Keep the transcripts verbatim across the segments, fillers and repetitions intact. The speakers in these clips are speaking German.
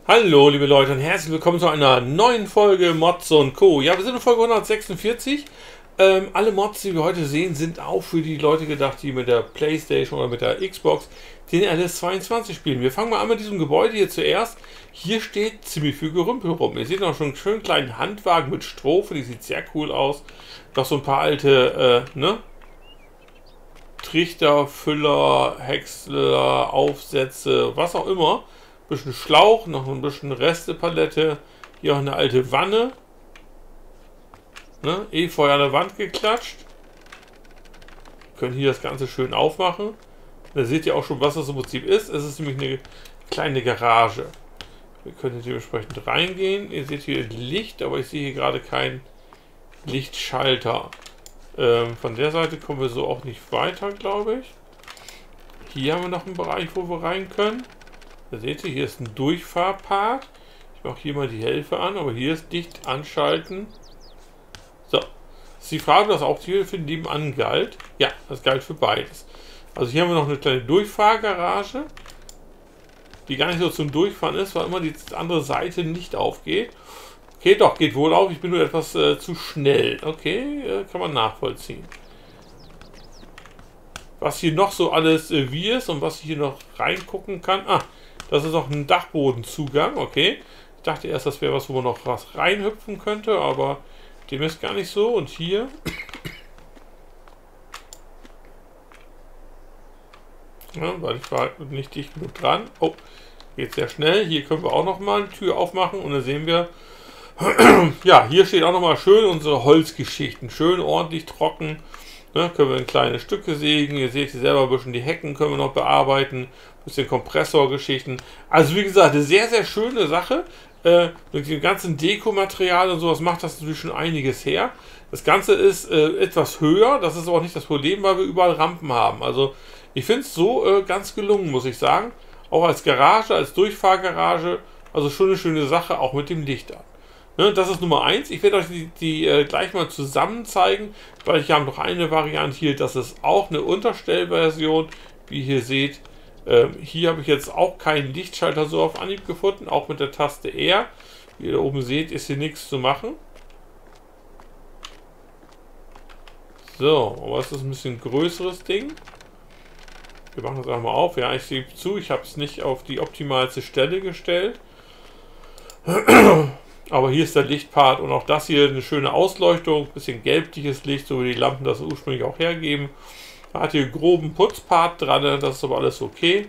Hallo liebe Leute und herzlich willkommen zu einer neuen Folge Mods und Co. Ja, wir sind in Folge hundertsechsundvierzig. Ähm, alle Mods, die wir heute sehen, sind auch für die Leute gedacht, die mit der Playstation oder mit der Xbox den L S zweiundzwanzig spielen. Wir fangen mal an mit diesem Gebäude hier zuerst. Hier steht ziemlich viel Gerümpel rum. Ihr seht noch schon einen schönen kleinen Handwagen mit Strophe, die sieht sehr cool aus. Noch so ein paar alte, äh, ne? Trichter, Füller, Häcksler, Aufsätze, was auch immer. Ein bisschen Schlauch, noch ein bisschen Restepalette. Hier auch eine alte Wanne. Ne? Efeu an der Wand geklatscht. Wir können hier das Ganze schön aufmachen. Da seht ihr auch schon, was das im Prinzip ist. Es ist nämlich eine kleine Garage. Wir können hier dementsprechend reingehen. Ihr seht hier Licht, aber ich sehe hier gerade keinen Lichtschalter. Ähm, von der Seite kommen wir so auch nicht weiter, glaube ich. Hier haben wir noch einen Bereich, wo wir rein können. Da seht ihr, hier ist ein Durchfahrpart. Ich mache hier mal die Hilfe an, aber hier ist Licht anschalten. So. Das ist die Frage, dass auch hier für nebenan galt. Ja, das galt für beides. Also hier haben wir noch eine kleine Durchfahrgarage, die gar nicht so zum Durchfahren ist, weil immer die andere Seite nicht aufgeht. Okay, doch, geht wohl auf. Ich bin nur etwas äh, zu schnell. Okay, äh, kann man nachvollziehen. Was hier noch so alles äh, wie ist und was ich hier noch reingucken kann. Ah, das ist auch ein Dachbodenzugang. Okay. Ich dachte erst, das wäre was, wo man noch was reinhüpfen könnte, aber dem ist gar nicht so. Und hier. Ja, weil ich war nicht dicht genug dran. Oh, geht sehr schnell. Hier können wir auch noch mal eine Tür aufmachen und dann sehen wir. Ja, hier steht auch nochmal schön unsere Holzgeschichten. Schön ordentlich trocken. Ne, können wir in kleine Stücke sägen. Ihr seht hier selber ein bisschen die Hecken können wir noch bearbeiten. Ein bisschen Kompressorgeschichten. Also wie gesagt, eine sehr, sehr schöne Sache. Äh, mit dem ganzen Dekomaterial und sowas macht das natürlich schon einiges her. Das Ganze ist äh, etwas höher. Das ist aber auch nicht das Problem, weil wir überall Rampen haben. Also ich finde es so äh, ganz gelungen, muss ich sagen. Auch als Garage, als Durchfahrgarage. Also schon eine schöne Sache, auch mit dem Licht an. Ne, das ist Nummer eins. Ich werde euch die, die äh, gleich mal zusammen zeigen, weil ich habe noch eine Variante hier. Das ist auch eine Unterstellversion, wie ihr hier seht. Ähm, hier habe ich jetzt auch keinen Lichtschalter so auf Anhieb gefunden, auch mit der Taste R. Wie ihr da oben seht, ist hier nichts zu machen. So, aber es ist ein bisschen größeres Ding. Wir machen das einmal auf. Ja, ich gebe zu, ich habe es nicht auf die optimalste Stelle gestellt. Aber hier ist der Lichtpart und auch das hier eine schöne Ausleuchtung, bisschen gelbliches Licht, so wie die Lampen das ursprünglich auch hergeben. Da hat hier einen groben Putzpart dran, das ist aber alles okay.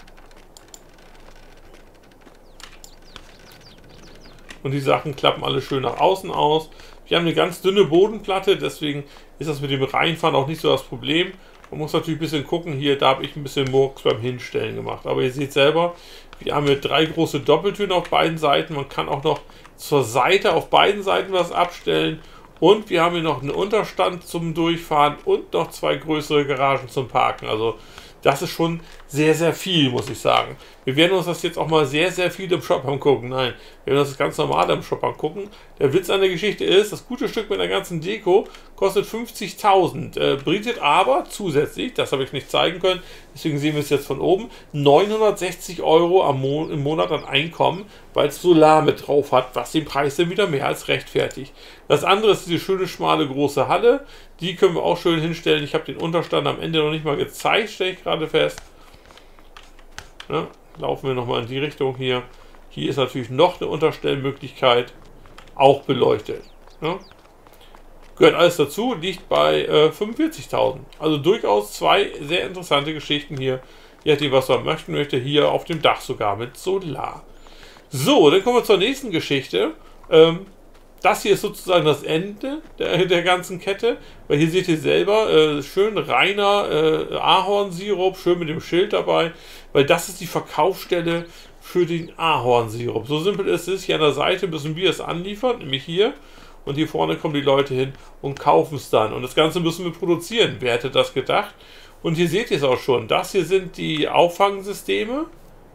Und die Sachen klappen alle schön nach außen aus. Wir haben eine ganz dünne Bodenplatte, deswegen ist das mit dem Reinfahren auch nicht so das Problem. Man muss natürlich ein bisschen gucken, hier, da habe ich ein bisschen Murks beim Hinstellen gemacht. Aber ihr seht selber, wir haben hier drei große Doppeltüren auf beiden Seiten. Man kann auch noch zur Seite auf beiden Seiten was abstellen. Und wir haben hier noch einen Unterstand zum Durchfahren und noch zwei größere Garagen zum Parken. Also das ist schon sehr, sehr viel, muss ich sagen. Wir werden uns das jetzt auch mal sehr, sehr viel im Shop angucken. Nein, wir werden uns das ganz normal im Shop angucken. Der Witz an der Geschichte ist, das gute Stück mit der ganzen Deko kostet fünfzigtausend. Äh, bietet aber zusätzlich, das habe ich nicht zeigen können, deswegen sehen wir es jetzt von oben, neunhundertsechzig Euro am Mo im Monat an Einkommen, weil es Solar mit drauf hat, was den Preis dann wieder mehr als rechtfertigt. Das andere ist diese schöne, schmale, große Halle. Die können wir auch schön hinstellen. Ich habe den Unterstand am Ende noch nicht mal gezeigt, stelle ich gerade fest. Ja, laufen wir nochmal in die Richtung hier. Hier ist natürlich noch eine Unterstellmöglichkeit, auch beleuchtet. Ja. Gehört alles dazu, liegt bei äh, fünfundvierzigtausend. Also durchaus zwei sehr interessante Geschichten hier. Je nachdem, was man möchten möchte, hier auf dem Dach sogar mit Solar. So, dann kommen wir zur nächsten Geschichte. Ähm, Das hier ist sozusagen das Ende der, der ganzen Kette, weil hier seht ihr selber, äh, schön reiner äh, Ahornsirup, schön mit dem Schild dabei, weil das ist die Verkaufsstelle für den Ahornsirup. So simpel ist es, hier an der Seite müssen wir es anliefern, nämlich hier, und hier vorne kommen die Leute hin und kaufen es dann. Und das Ganze müssen wir produzieren, wer hätte das gedacht? Und hier seht ihr es auch schon, das hier sind die Auffangsysteme.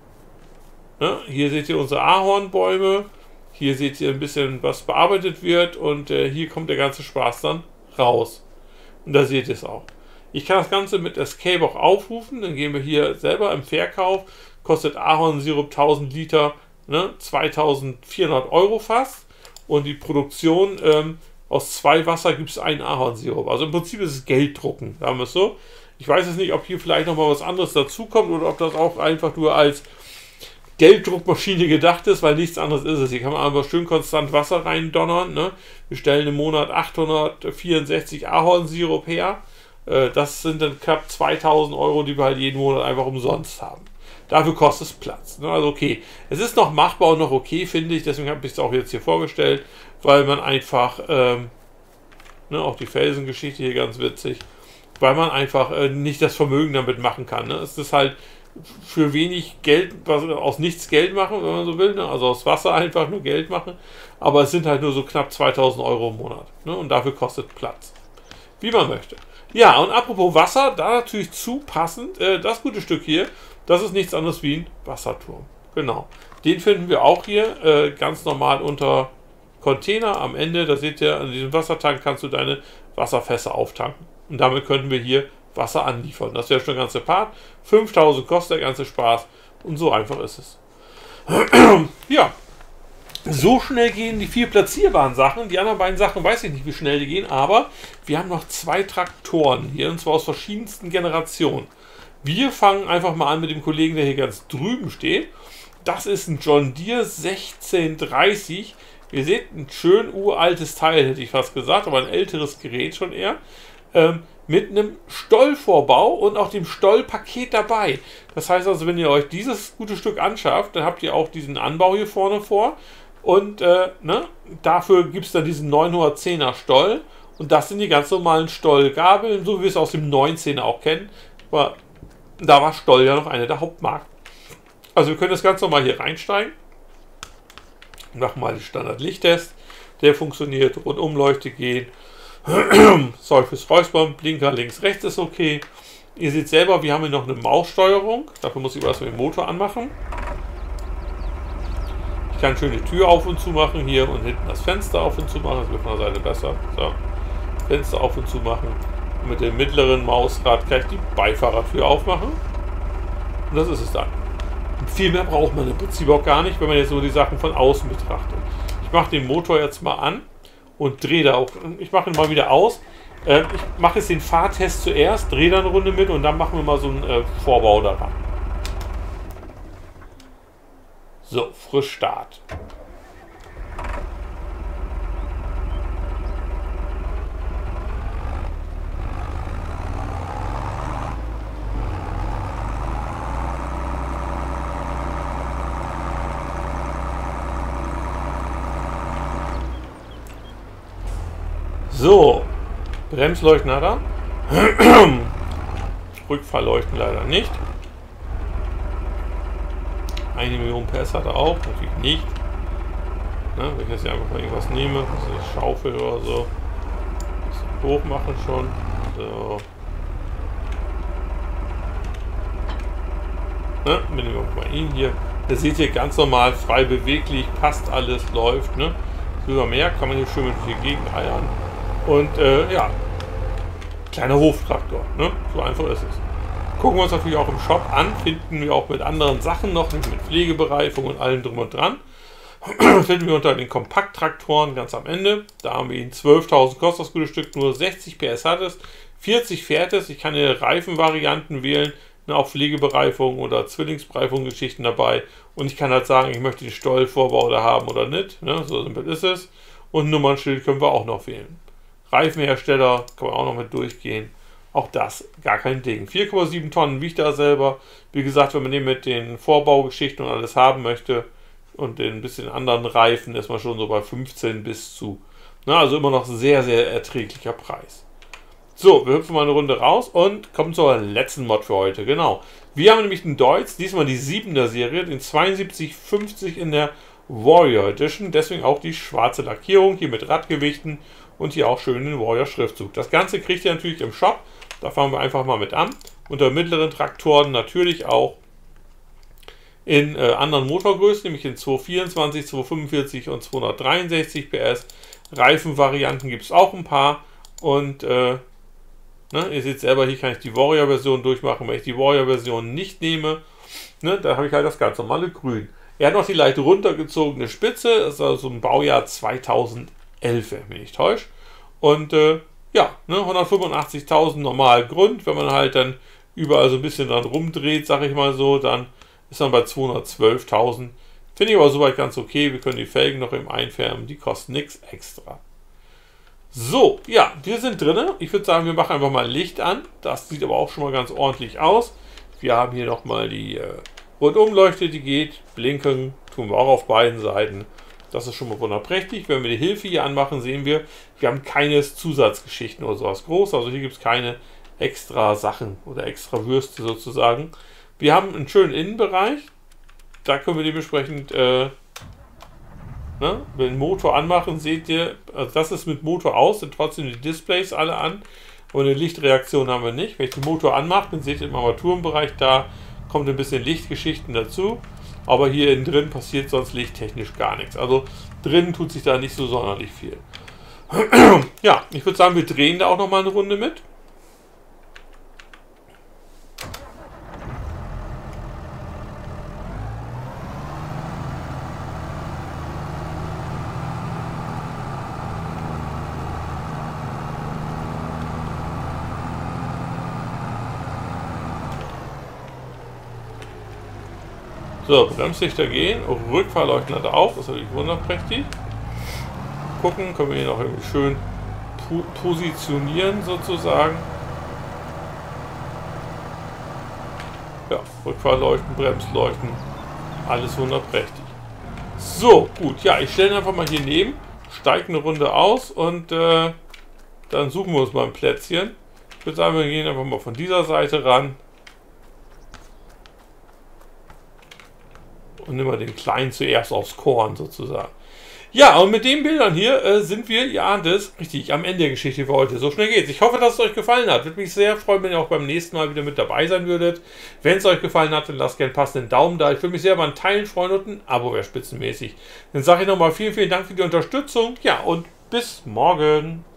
Ja, hier seht ihr unsere Ahornbäume. Hier seht ihr ein bisschen, was bearbeitet wird und äh, hier kommt der ganze Spaß dann raus. Und da seht ihr es auch. Ich kann das Ganze mit Escape auch aufrufen, dann gehen wir hier selber im Verkauf, kostet Ahornsirup tausend Liter ne, zweitausendvierhundert Euro fast. Und die Produktion, ähm, aus zwei Wasser gibt es einen Ahornsirup. Also im Prinzip ist es Gelddrucken, sagen wir es so. Ich weiß jetzt nicht, ob hier vielleicht nochmal was anderes dazukommt oder ob das auch einfach nur als Gelddruckmaschine gedacht ist, weil nichts anderes ist es. Hier kann man einfach schön konstant Wasser reindonnern. Ne? Wir stellen im Monat achthundertvierundsechzig Ahornsirup her. Äh, das sind dann knapp zweitausend Euro, die wir halt jeden Monat einfach umsonst haben. Dafür kostet es Platz. Ne? Also okay, es ist noch machbar und noch okay, finde ich. Deswegen habe ich es auch jetzt hier vorgestellt, weil man einfach, ähm, ne, auch die Felsengeschichte hier ganz witzig, weil man einfach äh, nicht das Vermögen damit machen kann. Ne? Es ist halt für wenig Geld, was, aus nichts Geld machen, wenn man so will, ne? Also aus Wasser einfach nur Geld machen, aber es sind halt nur so knapp zweitausend Euro im Monat, ne? Und dafür kostet Platz, wie man möchte. Ja, und apropos Wasser, da natürlich zu passend, äh, das gute Stück hier, das ist nichts anderes wie ein Wasserturm, genau. Den finden wir auch hier, äh, ganz normal unter Container am Ende, da seht ihr, an diesem Wassertank kannst du deine Wasserfässer auftanken und damit könnten wir hier Wasser anliefern. Das wäre schon der ganze Part. fünftausend kostet der ganze Spaß. Und so einfach ist es. Ja. So schnell gehen die vier platzierbaren Sachen. Die anderen beiden Sachen weiß ich nicht, wie schnell die gehen. Aber wir haben noch zwei Traktoren hier. Und zwar aus verschiedensten Generationen. Wir fangen einfach mal an mit dem Kollegen, der hier ganz drüben steht. Das ist ein John Deere sechzehn-dreißig. Ihr seht, ein schön uraltes Teil, hätte ich fast gesagt. Aber ein älteres Gerät schon eher. Ähm, mit einem Stollvorbau und auch dem Stollpaket dabei. Das heißt also, wenn ihr euch dieses gute Stück anschafft, dann habt ihr auch diesen Anbau hier vorne vor und äh, ne, dafür gibt es dann diesen neunhundertzehner Stoll und das sind die ganz normalen Stollgabeln, so wie wir es aus dem neunzehner auch kennen, aber da war Stoll ja noch eine der Hauptmarken. Also wir können das ganz normal hier reinsteigen, machen mal den Standard-Lichttest, der funktioniert, Rundumleuchte gehen, Soll fürs Räuspern, Blinker links, rechts ist okay. Ihr seht selber, wir haben hier noch eine Maussteuerung. Dafür muss ich erstmal den Motor anmachen. Ich kann schön die Tür auf und zu machen hier und hinten das Fenster auf und zu machen. Das wird von der Seite besser. So. Fenster auf und zu machen. Und mit dem mittleren Mausrad kann ich die Beifahrertür aufmachen. Und das ist es dann. Und viel mehr braucht man im Prinzip auch gar nicht, wenn man jetzt nur die Sachen von außen betrachtet. Ich mache den Motor jetzt mal an. Und drehe da auch. Ich mache ihn mal wieder aus. Äh, ich mache jetzt den Fahrtest zuerst, drehe da eine Runde mit und dann machen wir mal so einen äh, Vorbau daran. So, Frischstart. So, Bremsleuchten hat er. Rückfahrleuchten leider nicht. Eine Million P S hat er auch, natürlich nicht. Ne, wenn ich jetzt hier einfach mal irgendwas nehme, also eine Schaufel oder so. Das hoch machen schon. So. Ne, bin ich auch bei Ihnen hier. Ihr seht hier ganz normal, frei beweglich, passt alles, läuft. Ne? Über mehr kann man hier schön mit durch die Gegend eiern. Und äh, ja, kleiner Hoftraktor, ne? So einfach ist es. Gucken wir uns natürlich auch im Shop an, finden wir auch mit anderen Sachen noch, mit Pflegebereifung und allem drum und dran. Finden wir unter den Kompakttraktoren ganz am Ende. Da haben wir ihn zwölftausend kostet das gute Stück, nur sechzig P S hat es, vierzig fährt es. Ich kann hier Reifenvarianten wählen, ne, auch Pflegebereifung oder Zwillingsbereifung-Geschichten dabei. Und ich kann halt sagen, ich möchte den Stollvorbau da haben oder nicht. Ne? So simpel ist es. Und Nummernschild können wir auch noch wählen. Reifenhersteller kann man auch noch mit durchgehen. Auch das gar kein Ding. vier Komma sieben Tonnen wiegt er selber. Wie gesagt, wenn man den mit den Vorbaugeschichten und alles haben möchte und den ein bisschen anderen Reifen, ist man schon so bei fünfzehn bis zu. Na, also immer noch sehr, sehr erträglicher Preis. So, wir hüpfen mal eine Runde raus und kommen zur letzten Mod für heute. Genau. Wir haben nämlich einen Deutz, diesmal die siebener Serie, den zweiundsiebzig fünfzig in der Warrior Edition. Deswegen auch die schwarze Lackierung, hier mit Radgewichten und hier auch schön den Warrior Schriftzug. Das Ganze kriegt ihr natürlich im Shop. Da fangen wir einfach mal mit an. Unter mittleren Traktoren natürlich auch in äh, anderen Motorgrößen, nämlich in zweihundertvierundzwanzig, zweihundertfünfundvierzig und zweihundertdreiundsechzig P S. Reifenvarianten gibt es auch ein paar. Und äh, ne, ihr seht selber, hier kann ich die Warrior-Version durchmachen. Wenn ich die Warrior-Version nicht nehme, ne, da habe ich halt das ganz normale Grün. Er hat noch die leicht runtergezogene Spitze, das ist also ein Baujahr zweitausendelf, wenn ich mich nicht täusche. Und äh, ja, ne, hundertfünfundachtzigtausend normal Grund. Wenn man halt dann überall so ein bisschen dran rumdreht, sag ich mal so, dann ist man bei zweihundertzwölftausend. Finde ich aber soweit ganz okay. Wir können die Felgen noch eben einfärben, die kosten nichts extra. So, ja, wir sind drin. Ich würde sagen, wir machen einfach mal Licht an. Das sieht aber auch schon mal ganz ordentlich aus. Wir haben hier nochmal die äh, Rundumleuchte, die geht. Blinken tun wir auch auf beiden Seiten. Das ist schon mal wunderprächtig. Wenn wir die Hilfe hier anmachen, sehen wir, wir haben keine Zusatzgeschichten oder sowas groß. Also hier gibt es keine extra Sachen oder extra Würste sozusagen. Wir haben einen schönen Innenbereich. Da können wir dementsprechend, äh, ne, wenn wir den Motor anmachen, seht ihr, also das ist mit Motor aus, sind trotzdem die Displays alle an. Und eine Lichtreaktion haben wir nicht. Wenn ich den Motor anmache, dann seht ihr im Armaturenbereich, da kommt ein bisschen Lichtgeschichten dazu. Aber hier innen drin passiert sonst lichttechnisch gar nichts. Also drinnen tut sich da nicht so sonderlich viel. Ja, ich würde sagen, wir drehen da auch noch mal eine Runde mit. So, Bremslichter gehen, Rückfahrleuchten hat er auch, das ist natürlich wunderprächtig. Gucken, können wir hier noch irgendwie schön positionieren sozusagen. Ja, Rückfahrleuchten, Bremsleuchten, alles wunderprächtig. So, gut, ja, ich stelle einfach mal hier neben, steige eine Runde aus und äh, dann suchen wir uns mal ein Plätzchen. Ich würde sagen, wir gehen einfach mal von dieser Seite ran. Und nehmen wir den Kleinen zuerst aufs Korn sozusagen. Ja, und mit den Bildern hier äh, sind wir, ja, das richtig am Ende der Geschichte für heute. So schnell geht's. Ich hoffe, dass es euch gefallen hat. Würde mich sehr freuen, wenn ihr auch beim nächsten Mal wieder mit dabei sein würdet. Wenn es euch gefallen hat, dann lasst gerne einen passenden Daumen da. Ich würde mich sehr über ein Teilen freuen und ein Abo wäre spitzenmäßig. Dann sage ich nochmal vielen, vielen Dank für die Unterstützung. Ja, und bis morgen.